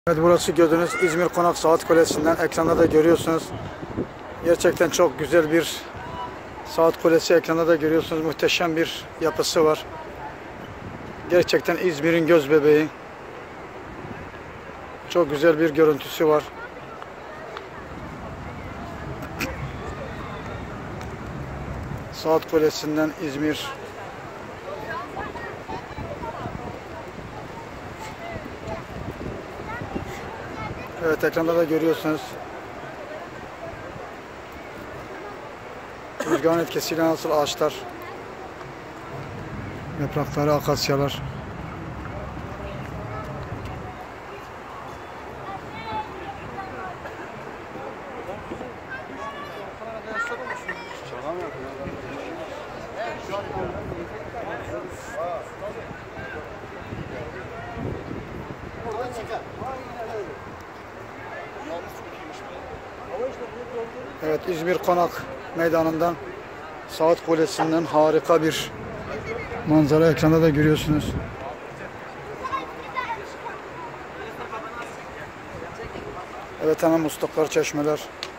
Evet, burası gördüğünüz İzmir Konak Saat Kulesi'nden ekranda da görüyorsunuz. Gerçekten çok güzel bir saat kulesi, ekranda da görüyorsunuz. Muhteşem bir yapısı var. Gerçekten İzmir'in göz bebeği. Çok güzel bir görüntüsü var. Saat Kulesi'nden İzmir. Evet, ekranda da görüyorsunuz. Rüzgarın etkisiyle nasıl ağaçlar, yaprakları, akasyalar. Evet, İzmir Konak Meydanı'ndan Saat Kulesi'nden harika bir manzara ekranda da görüyorsunuz. Evet, hemen musluklar, çeşmeler.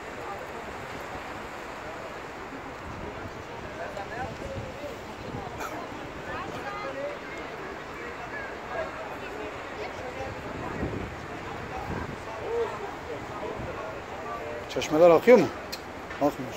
Çeşmeler akıyor mu? Akmıyor.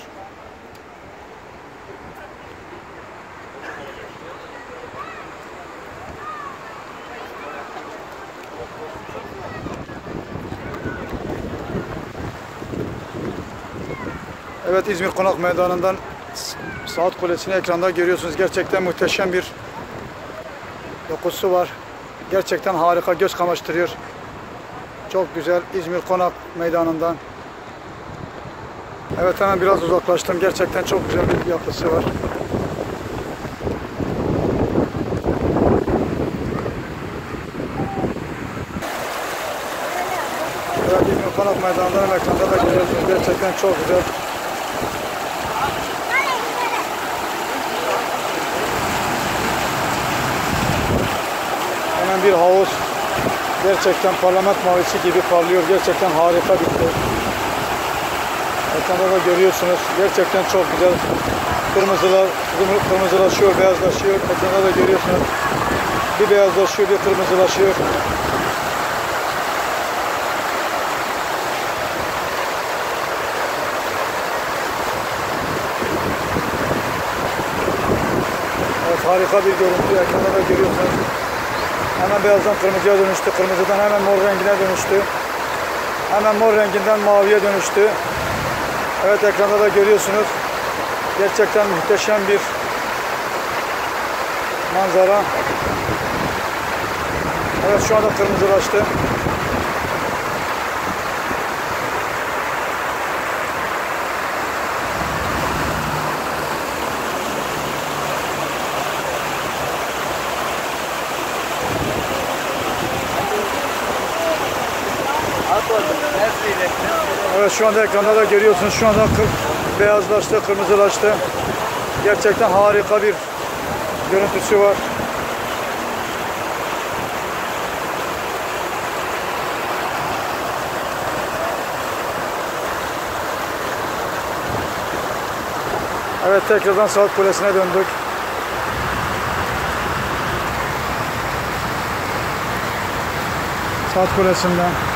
Evet, İzmir Konak Meydanı'ndan Saat Kulesi'ni ekranda görüyorsunuz. Gerçekten muhteşem bir dokusu var. Gerçekten harika, göz kamaştırıyor. Çok güzel İzmir Konak Meydanı'ndan. Evet, hemen biraz uzaklaştım. Gerçekten çok güzel bir yapısı var. Evet, İzmir Konak Meydanı'ndan ekranda da görüyorsunuz. Gerçekten çok güzel. Hemen bir havuz. Gerçekten parlament mavisi gibi parlıyor. Gerçekten harika bir şey. Ekranda da görüyorsunuz. Gerçekten çok güzel. Kırmızılaşıyor, beyazlaşıyor. Ekranda da görüyorsunuz. Bir beyazlaşıyor, bir kırmızılaşıyor. Evet, harika bir görüntü. Ekranda da görüyorsunuz. Hemen beyazdan kırmızıya dönüştü. Kırmızıdan hemen mor rengine dönüştü. Hemen mor renginden maviye dönüştü. Evet, ekranda da görüyorsunuz. Gerçekten muhteşem bir manzara. Evet, şu anda kırmızılaştı. Evet, şu anda ekranda da görüyorsunuz. Şu anda beyazlaştı, kırmızılaştı. Gerçekten harika bir görüntüsü var. Evet, tekrardan Saat Kulesi'ne döndük. Saat Kulesi'nden